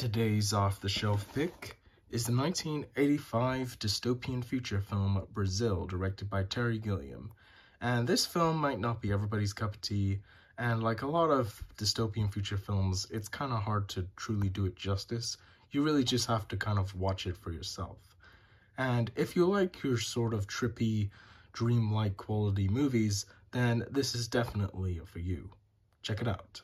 Today's off-the-shelf pick is the 1985 dystopian feature film Brazil, directed by Terry Gilliam. And this film might not be everybody's cup of tea, and like a lot of dystopian feature films, it's kind of hard to truly do it justice. You really just have to kind of watch it for yourself. And if you like your sort of trippy, dreamlike quality movies, then this is definitely for you. Check it out.